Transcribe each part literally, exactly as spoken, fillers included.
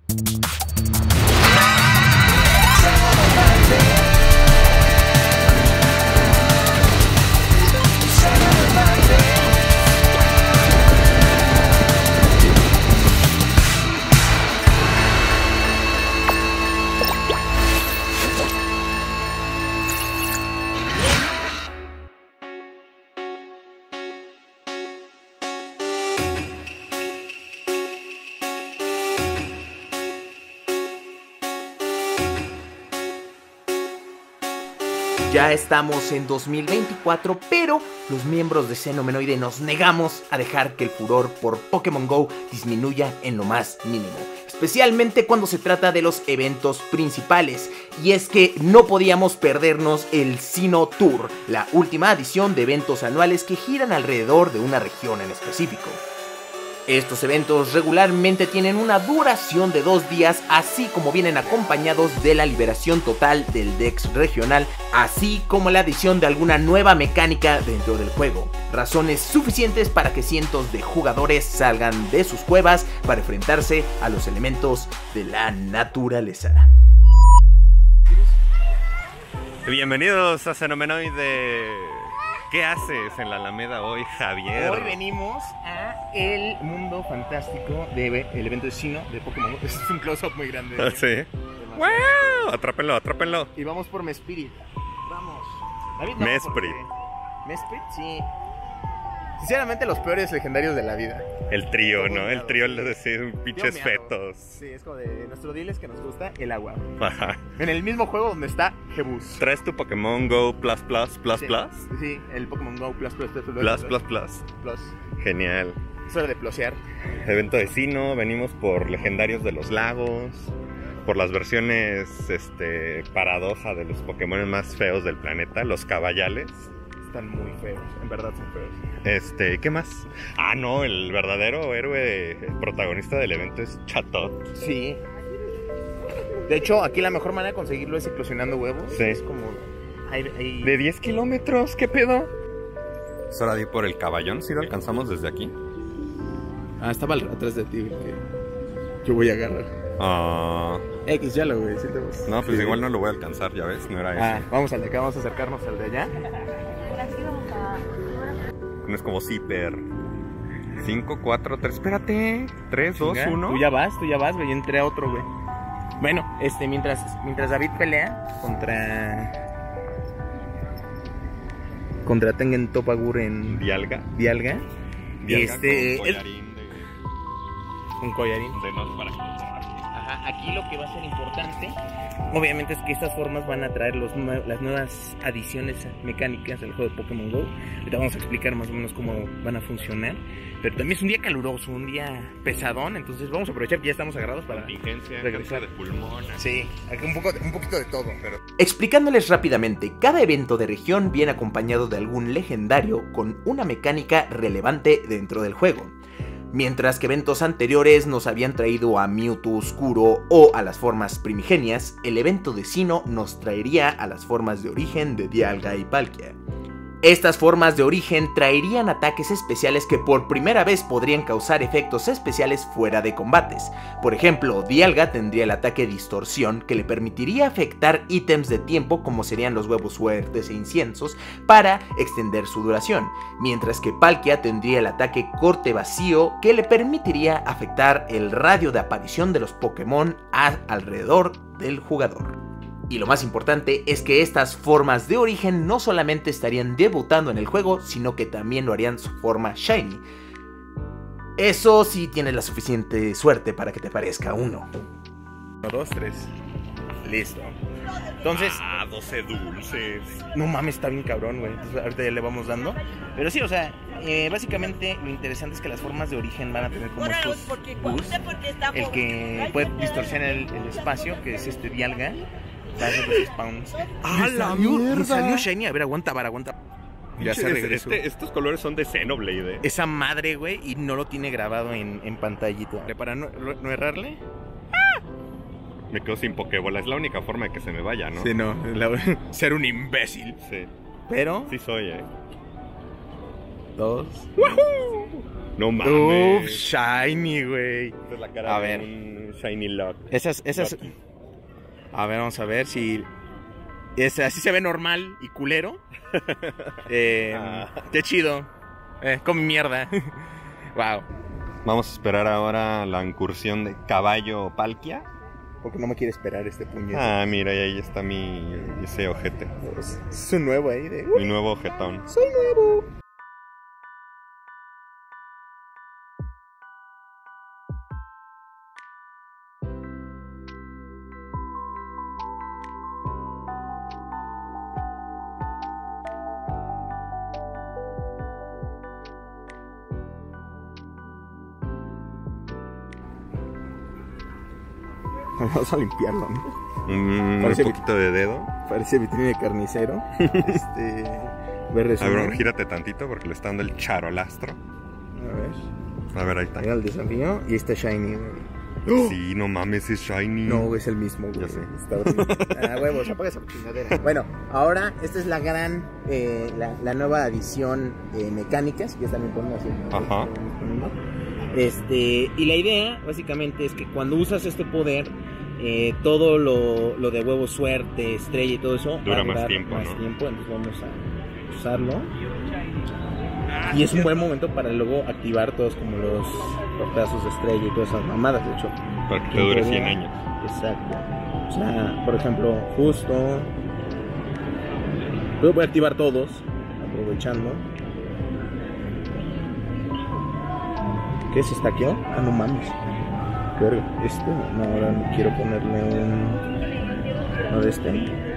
Ya estamos en dos mil veinticuatro, pero los miembros de Xenomenoide nos negamos a dejar que el furor por Pokémon Go disminuya en lo más mínimo, especialmente cuando se trata de los eventos principales. Y es que no podíamos perdernos el Sinnoh Tour, la última edición de eventos anuales que giran alrededor de una región en específico. Estos eventos regularmente tienen una duración de dos días, así como vienen acompañados de la liberación total del Dex regional, así como la adición de alguna nueva mecánica dentro del juego. Razones suficientes para que cientos de jugadores salgan de sus cuevas para enfrentarse a los elementos de la naturaleza. Bienvenidos a Xenomenoide. ¿Qué haces en la Alameda hoy, Javier? Hoy venimos a el mundo fantástico del evento de Sinnoh de Pokémon. Este es un close-up muy grande. ¿Ah, sí? ¡Wow! Atrápenlo, atrápenlo. Y vamos por Mesprit. Vamos. David, no, Mesprit. Mesprit, sí. Sinceramente, los peores legendarios de la vida. El trío, Como ¿no? un El lado. trío, les decía, pinches Yo me hago. fetos. Sí, es como de nuestro deal es que nos gusta el agua. Ajá. En el mismo juego donde está Jebus. ¿Traes tu Pokémon Go Plus Plus Plus Sí, Plus? sí, el Pokémon Go Plus Plus Plus Plus Plus Plus. Plus. Genial. Es hora de plosear. Evento de Sinnoh, venimos por legendarios de los lagos, por las versiones este, paradoja de los Pokémon más feos del planeta, los caballales. Están muy feos, en verdad son feos. Este, ¿qué más? Ah, no, el verdadero héroe, el protagonista del evento es Chatot. Sí. De hecho, aquí la mejor manera de conseguirlo es eclosionando huevos. Sí. Es como... hay- hay- De diez kilómetros, ¿qué pedo? Es hora de ir por el caballón, ¿sí lo alcanzamos desde aquí? Ah, estaba al- atrás de ti, que yo voy a agarrar. Ah, X, ya lo, güey. Sí, te gusta. no, pues Sí. igual no lo voy a alcanzar, ya ves, no era Ah, eso. vamos al de acá, vamos a acercarnos al de allá. No es como Zipper. cinco, cuatro, tres, espérate. tres, dos, Chinga, uno. Tú ya vas, tú ya vas, güey. Yo entré a otro, güey. Bueno, este, mientras, mientras David pelea contra... Contra Tengen Toppagur en Dialga. Dialga. Dialga Este, con es- collarín de, Un collarín. de nos para que Ajá, aquí lo que va a ser importante, obviamente, es que estas formas van a traer los nue- las nuevas adiciones mecánicas del juego de Pokémon Go. Ahorita vamos a explicar más o menos cómo van a funcionar. Pero también es un día caluroso, un día pesadón, entonces vamos a aprovechar que ya estamos agarrados para... contingencia, regresar. cáncer de pulmón. Sí, aquí un, poco, un poquito de todo, pero... Explicándoles rápidamente, cada evento de región viene acompañado de algún legendario con una mecánica relevante dentro del juego. Mientras que eventos anteriores nos habían traído a Mewtwo Oscuro o a las formas primigenias, el evento de Sinnoh nos traería a las formas de origen de Dialga y Palkia. Estas formas de origen traerían ataques especiales que por primera vez podrían causar efectos especiales fuera de combates. Por ejemplo, Dialga tendría el ataque Distorsión, que le permitiría afectar ítems de tiempo como serían los huevos fuertes e inciensos para extender su duración, mientras que Palkia tendría el ataque Corte Vacío, que le permitiría afectar el radio de aparición de los Pokémon a alrededor del jugador. Y lo más importante es que estas formas de origen no solamente estarían debutando en el juego, sino que también lo harían su forma Shiny. Eso sí tienes la suficiente suerte para que te parezca uno. Uno, dos, tres. Listo. Entonces, Ah, doce dulces. no mames, está bien cabrón, güey. Entonces, ahorita ya le vamos dando. Pero sí, o sea, eh, básicamente lo interesante es que las formas de origen van a tener como estos boosts. El que puede distorsionar el, el espacio, que es este Dialga. Va a hacer los spawns. ¡Ah, Me la salió- mierda! Me salió Shiny. A ver, aguanta, vara, aguanta. Ya se Pinche, regresó. este- estos colores son de Xenoblade, eh. Esa madre, güey, y no lo tiene grabado en, en pantallita. Para no, no errarle. Me quedo sin Pokébola, es la única forma de que se me vaya, ¿no? Sí, no. la- ser un imbécil. Sí, Pero, sí soy, eh. dos. No mames. Uf, shiny, güey. Esta es la cara A de ver. un shiny lock. Esas, esas... Loki. A ver, vamos a ver si... Es, así se ve normal y culero. Eh, Ah. Qué chido. Eh, come mierda. Wow. Vamos a esperar ahora la incursión de caballo Palkia. Porque no me quiere esperar este puñete. Ah, mira, y ahí está mi ese ojete. Es un nuevo ahí de... Mi nuevo ojetón. Soy nuevo. Vamos a limpiarlo, ¿no? Un, Parece un poquito de dedo. Parece vitrina de carnicero. Este... Ver A resumen. ver, gírate tantito porque le está dando el charolastro. A ver. A ver, ahí está. Mira el desafío y está shiny, güey. Sí, no mames, es shiny. No, es el mismo, güey. Ya sé. Está horrible. Ah, huevos, apaga esa chingadera. Bueno, ahora esta es la gran, eh, la, la nueva adición de mecánicas. Ya también pongo así. Ajá. Este, y la idea, básicamente, es que cuando usas este poder, eh, todo lo, lo de huevo, suerte, estrella y todo eso Dura va a más durar tiempo, más ¿no? tiempo. Entonces vamos a usarlo. Y es un buen momento para luego activar todos como los, los pedazos de estrella y todas esas mamadas, de hecho. Para que te dure cien Teoría, años. Exacto. O sea, por ejemplo, justo. Luego voy a activar todos, aprovechando. ¿Qué se estaqueó? Ah, no mames. Qué verga. Este, no, ahora no quiero ponerle un. No de este.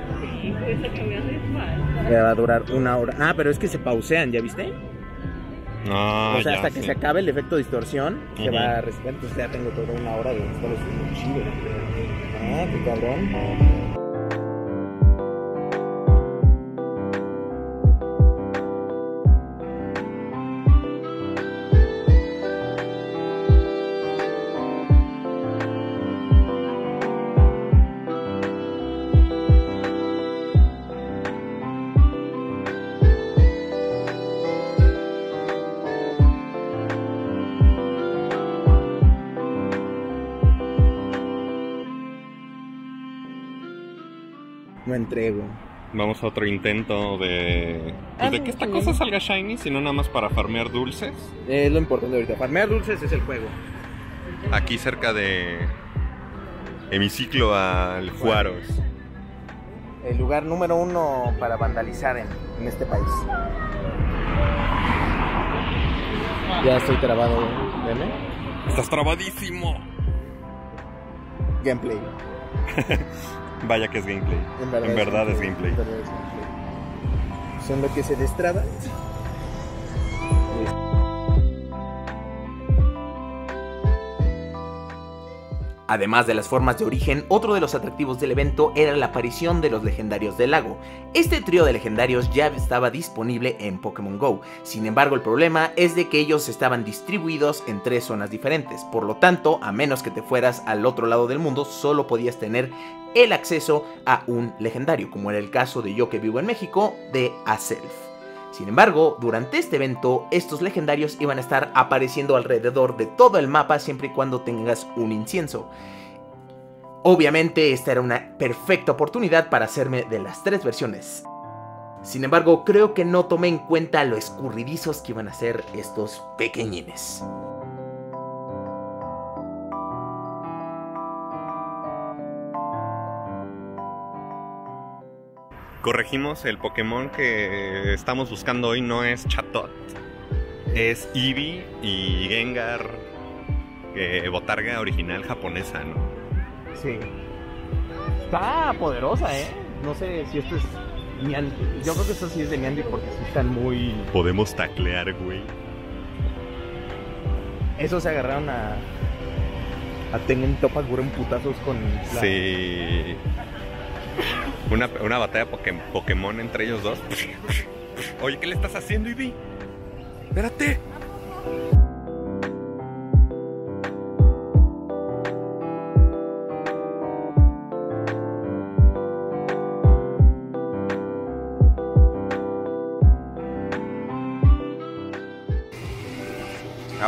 Ya va a durar una hora. Ah, pero es que se pausean, ¿ya viste? No, O sea, ya, hasta que sí. se acabe el efecto distorsión, se Ujú. va a resetear. Entonces ya tengo toda una hora de estar haciendo chido. Ah, qué cabrón. No entrego. Vamos a otro intento de... Pues de que esta cosa salga shiny, sino nada más para farmear dulces. Es lo importante ahorita. Farmear dulces es el juego. Aquí cerca de... Hemiciclo al Juaros. El lugar número uno para vandalizar en, en este país. Ya estoy trabado, ¿vale? Estás trabadísimo. Gameplay. Vaya que es gameplay. En verdad, En verdad es gameplay. En verdad es gameplay. Son lo que se destraba. Además de las formas de origen, otro de los atractivos del evento era la aparición de los legendarios del lago. Este trío de legendarios ya estaba disponible en Pokémon Go, sin embargo el problema es de que ellos estaban distribuidos en tres zonas diferentes, por lo tanto, a menos que te fueras al otro lado del mundo, solo podías tener el acceso a un legendario, como era el caso de yo que vivo en México, de Azelf. Sin embargo, durante este evento, estos legendarios iban a estar apareciendo alrededor de todo el mapa siempre y cuando tengas un incienso. Obviamente, esta era una perfecta oportunidad para hacerme de las tres versiones. Sin embargo, creo que no tomé en cuenta lo escurridizos que iban a ser estos pequeñines. Corregimos, el Pokémon que estamos buscando hoy no es Chatot. Es Eevee y Gengar, eh, botarga original japonesa, ¿no? Sí. Está poderosa, ¿eh? No sé si esto es Niantic. Yo creo que esto sí es de Niantic porque sí están muy... Podemos taclear, güey. Esos se agarraron a... A Tengen Topaz Gurren putazos con... La... Sí. Una, una batalla poké- Pokémon entre ellos dos. Oye, ¿qué le estás haciendo, Eevee? Espérate.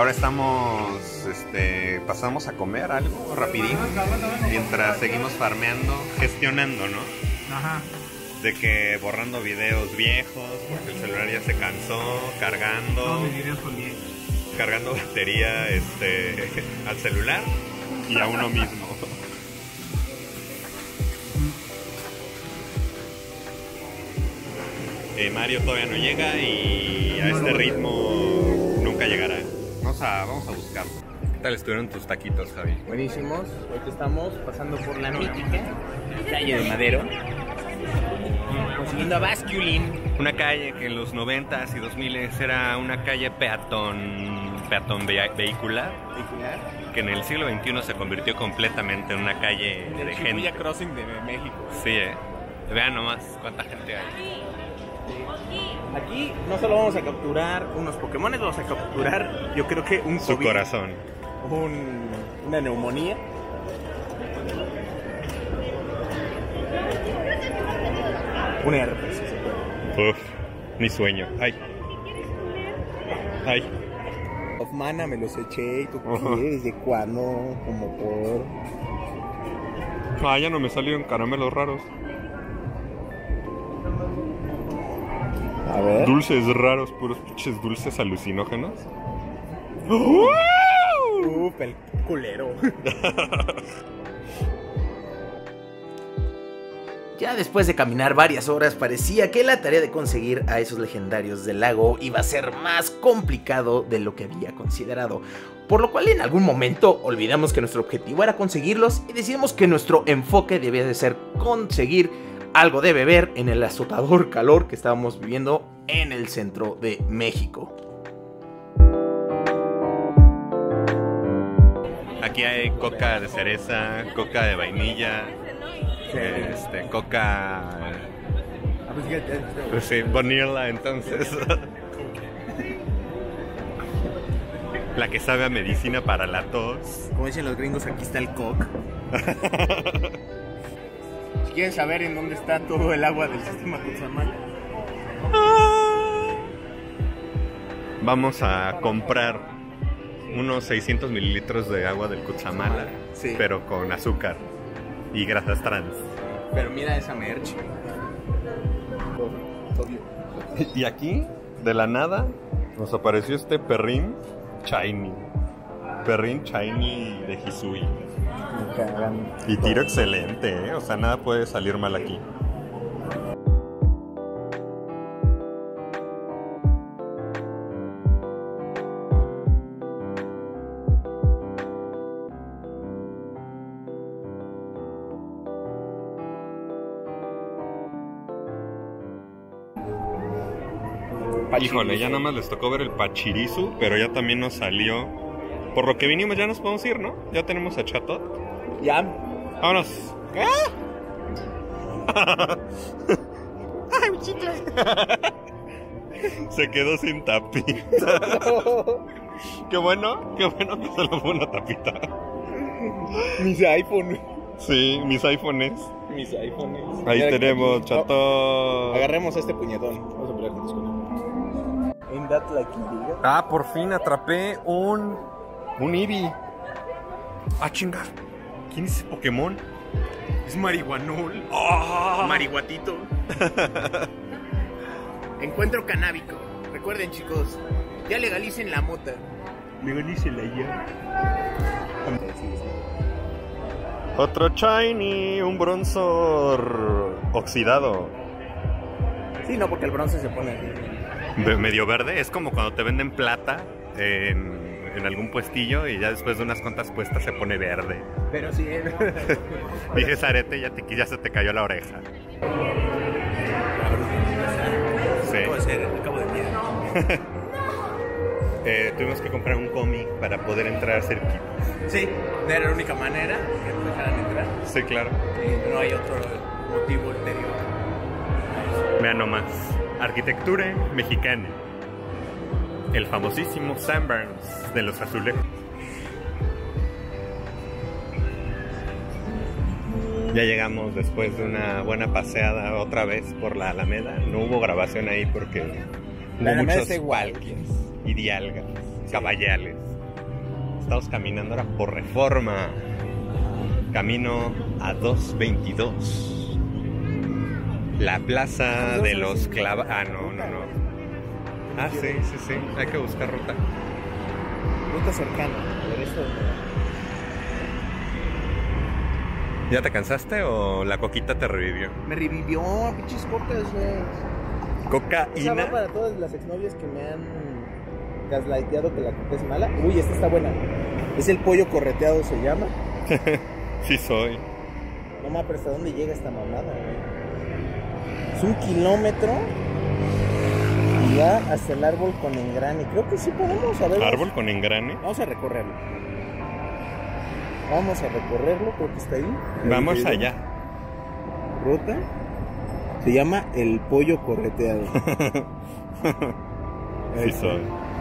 Ahora estamos, este, pasamos a comer algo rapidín mientras seguimos farmeando, gestionando, ¿no? Ajá. De que borrando videos viejos, porque el celular ya se cansó, cargando, Todos mis videos son bien. cargando batería este, al celular y a uno mismo. Eh, Mario todavía no llega y a este ritmo nunca llegará. Vamos a, vamos a buscarlo. ¿Qué tal estuvieron tus taquitos, Javi? Buenísimos. Ahorita estamos pasando por la mítica calle de Madero, consiguiendo a Basculin. Una calle que en los noventas y dos miles era una calle peatón, peatón ve- vehicular, Vehicular. que en el siglo veintiuno se convirtió completamente en una calle de El gente. Shibuya Crossing de México. Sí, eh. Vean nomás cuánta gente hay. Aquí no solo vamos a capturar unos Pokémones, vamos a capturar, yo creo que un Su COVID, corazón. un, una neumonía. Un herpes, si se puede. Uf, mi sueño. Ay. Ay. Of Mana me los eché y tú Ajá. qué, ¿desde cuándo? Como por... Ah, ya no me salieron caramelos raros. A ver. Dulces raros, puros pinches dulces alucinógenos. Uf, el culero. Ya después de caminar varias horas parecía que la tarea de conseguir a esos legendarios del lago iba a ser más complicado de lo que había considerado. Por lo cual en algún momento olvidamos que nuestro objetivo era conseguirlos y decidimos que nuestro enfoque debía de ser conseguir algo de beber en el azotador calor que estábamos viviendo en el centro de México. Aquí hay coca de cereza, coca de vainilla, este, coca... Sí, vanilla, entonces. La que sabe a medicina para la tos. Como dicen los gringos, aquí está el coke. Si quieren saber en dónde está todo el agua del sistema Cutzamala, Vamos a comprar unos seiscientos mililitros de agua del Cutzamala, sí. pero con azúcar y grasas trans. Pero mira esa merch. Y aquí, de la nada, nos apareció este perrín Shiny. Perrín Shiny de Hisui. Y tiro excelente, ¿eh? O sea, nada puede salir mal aquí. Híjole, ya nada más les tocó ver el Pachirisu, pero ya también nos salió. Por lo que vinimos ya nos podemos ir, ¿no? Ya tenemos a Chatot. Ya. Vámonos. ¡Ay, mi chicle! Se quedó sin tapita. Qué bueno, qué bueno que solo fue una tapita. Mis iPhones. Sí, mis iPhones. Mis iPhones. Ahí Mira, tenemos, aquí. Chatot. Oh, agarremos a este puñetón. Vamos a pelear juntos con él. Ain't that like illegal? Ah, por fin atrapé un... Un Eevee. Ah, chinga. ¿Quién es ese Pokémon? Es marihuanol. ¡Oh! Marihuatito. Encuentro canábico. Recuerden, chicos, ya legalicen la mota. Legalícenla ya. Otro Shiny, un Bronzor oxidado. Sí, no, porque el bronce se pone Ve- Medio verde, es como cuando te venden plata en, en algún puestillo y ya después de unas cuantas puestas se pone verde. Pero sí, ¿eh? Dije Zarete, ya, te, ya se te cayó la oreja. Sí. Acabo de ser, acabo de miedo. Eh, tuvimos que comprar un cómic para poder entrar cerquita. Sí, era la única manera que nos dejaran entrar. Sí, claro. Eh, no hay otro motivo ulterior. Vean nomás. Arquitectura mexicana. El famosísimo Sanborns de los Azulejos. Ya llegamos después de una buena paseada otra vez por la Alameda. No hubo grabación ahí porque La hubo Alameda muchos está igual. parques y dialgas, caballales. Estamos caminando ahora por Reforma. Camino a doscientos veintidós. La plaza de los clava... Ah, no, no, no. Ah, sí, sí, sí. Hay que buscar ruta. Ruta cercana. A ver, esto... ¿Ya te cansaste o la coquita te revivió? Me revivió, pinches cocas, güey. Cocaína. Esa va para todas las exnovias que me han gaslighteado que la coca es mala. Uy, esta está buena. Es el pollo correteado, se llama. Sí soy. No mames, pero ¿hasta dónde llega esta mamada, güey? Es un kilómetro y va hasta el árbol con engrane. Creo que sí podemos, a ver. ¿Árbol con engrane? Vamos a recorrerlo. Vamos a recorrerlo, creo que está ahí. Vamos allá. Ruta. Se llama el pollo correteado. Sí soy.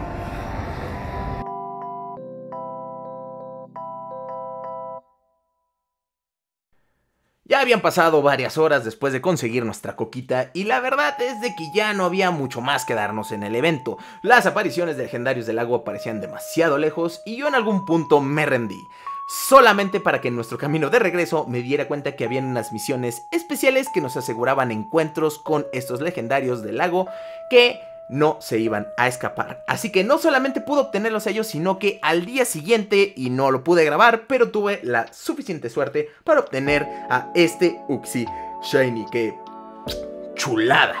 Ya habían pasado varias horas después de conseguir nuestra coquita y la verdad es de que ya no había mucho más que darnos en el evento. Las apariciones de legendarios del agua parecían demasiado lejos y yo en algún punto me rendí. Solamente para que en nuestro camino de regreso me diera cuenta que habían unas misiones especiales que nos aseguraban encuentros con estos legendarios del lago que no se iban a escapar. Así que no solamente pude obtenerlos ellos, sino que al día siguiente, y no lo pude grabar, pero tuve la suficiente suerte para obtener a este Uxie Shiny. ¡Qué chulada!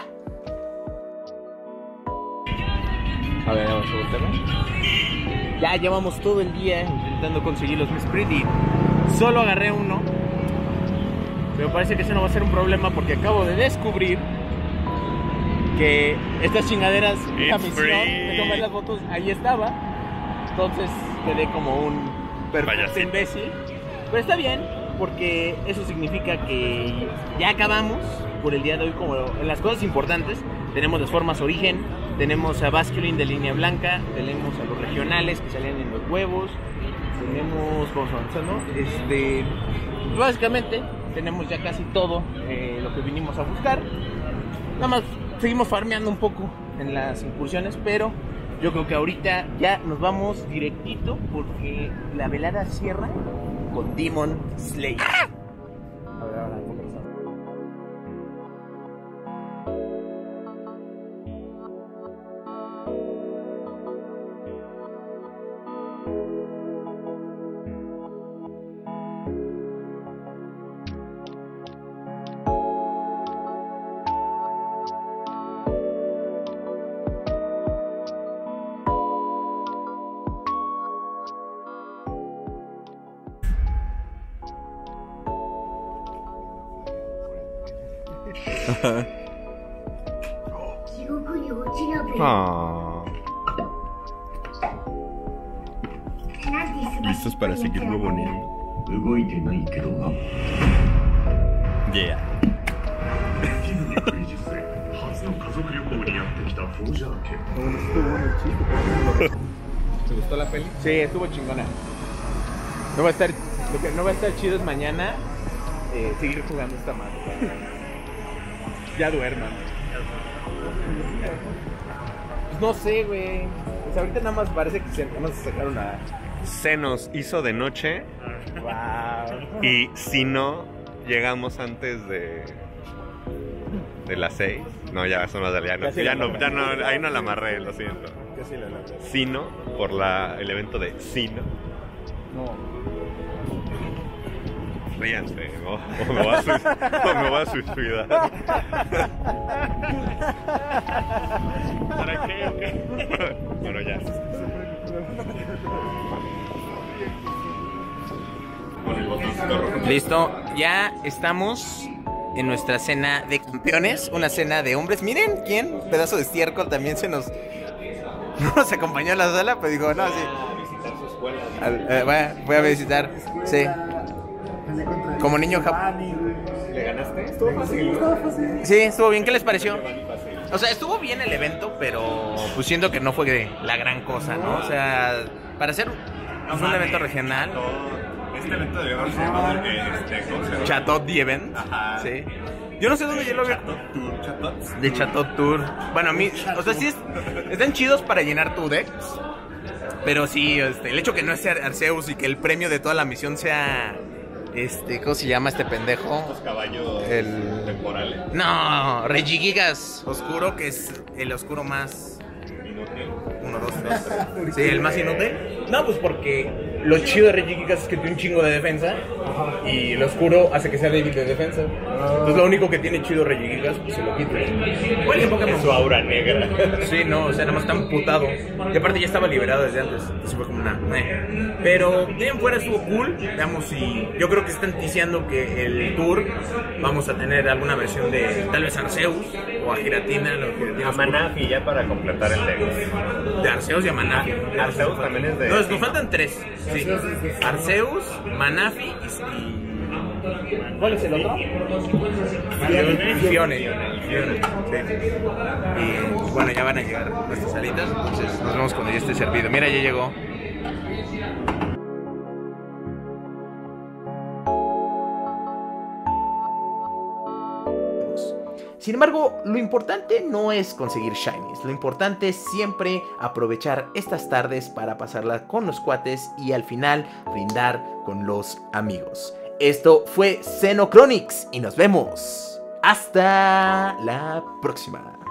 A ver, vamos a voltearlo. Ya llevamos todo el día intentando conseguir los Miss Pretty. Solo agarré uno, pero parece que eso no va a ser un problema porque acabo de descubrir que estas chingaderas, esta misión de tomar las fotos, ahí estaba. Entonces quedé como un perfecto imbécil. Pero está bien, porque eso significa que ya acabamos por el día de hoy. Como en las cosas importantes, tenemos las formas origen, tenemos a Basculin de línea blanca, tenemos a los regionales que salen en los huevos, tenemos, vamos avanzando, este, básicamente tenemos ya casi todo eh, lo que vinimos a buscar. Nada más seguimos farmeando un poco en las incursiones, pero yo creo que ahorita ya nos vamos directito porque la velada cierra con Demon Slayer. ¡Ah! A ver, ahora, Ah. Listos para seguir huevoneando. Yeah. ¿Te gustó la peli? Sí, estuvo chingona. No va a estar, lo que no va a estar chido es mañana eh, seguir jugando esta madre. Ya duerman. Pues no sé, güey. Pues ahorita nada más parece que se, nada más sacaron a... Se nos hizo de noche. Wow. Y si no llegamos antes de de las seis, no, ya son las de ya no, ya no, ya no, ahí no la amarré, lo siento. Casi la logré. Sino por la el evento de Sino. No. Ríanse, o, o, me va a suicidar, o me va a suicidar. ¿Para qué o qué? Bueno, ya. Listo, ya estamos en nuestra cena de campeones, una cena de hombres. Miren quién, pedazo de estiércol, también se nos, no nos acompañó a la sala, pero dijo, no, sí. Al, eh, voy, a, voy a visitar, sí. Como niño japonés. ¿Le ganaste? Estuvo fácil. Sí, estuvo bien. ¿Qué les pareció? O sea, estuvo bien el evento, pero pues siento que no fue la gran cosa, ¿no? O sea, para ser no, un evento regional. Este evento de hoy se llama este, Chatot The Event. Ajá. Sí. Yo no sé dónde yo lo veo. Chatot Tour. Chatot. De Chatot Tour. Bueno, a mí, o sea, sí es, están chidos para llenar tu deck. Pero sí, este, el hecho que no sea Arceus y que el premio de toda la misión sea... Este, ¿cómo se llama este pendejo? Los caballos el... temporales. No, Regigigas Oscuro, que es el oscuro más... Inútil. Uno, dos, tres. Sí, el más inútil. No, pues porque lo chido de Regigigas es que tiene un chingo de defensa. Ajá. Y el oscuro hace que sea débil de defensa. Ah. Entonces lo único que tiene chido Regigigas, pues se lo quita. ¿Cuál es Pokémon? Su aura negra. Sí, no, o sea, nada más está amputado. Y aparte ya estaba liberado desde antes. Entonces fue como una... Eh. Pero bien fuera estuvo cool. Veamos si... Yo creo que están diciendo que el tour vamos a tener alguna versión de tal vez Arceus o a Giratina. Lo que a Manafi ya para completar el deck. De Arceus y a Manafi. Arceus también es de... No, nos faltan tres. Sí. Arceus, Manafi y... ¿Cuál es el otro? Fione. Fione. Fione. Sí. Y bueno, ya van a llegar nuestras alitas. Entonces nos vemos cuando ya esté servido. Mira, ya llegó. Sin embargo, lo importante no es conseguir shinies, lo importante es siempre aprovechar estas tardes para pasarlas con los cuates y al final brindar con los amigos. Esto fue Xenochronics y nos vemos hasta la próxima.